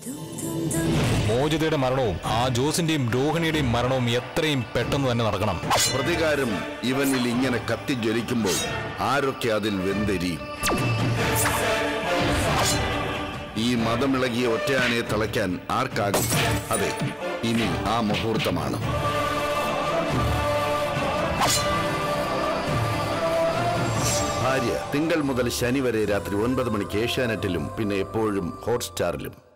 മോചിതയുടെ മരണവും ആ ജോസിന്റെയും രോഹിണിയുടെയും മരണവും എത്രയും പെട്ടെന്ന് തന്നെ നടക്കണം. പ്രതികാരം ഇവനിൽ ഇങ്ങനെ കത്തിജ്വലിക്കുമ്പോൾ ആരൊക്കെ അതിൽ വെന്തെരിയും? ഈ മതമിളകിയ ഒറ്റയാനെ തളയ്ക്കാൻ ആർക്കാകും? അതെ, ഇനി ആ മുഹൂർത്തമാണ്. ഭാര്യ തിങ്കൾ മുതൽ ശനി വരെ രാത്രി 9 മണിക്ക് ഏഷ്യാനെറ്റിലും പിന്നെ എപ്പോഴും ഹോട്ട്സ്റ്റാറിലും.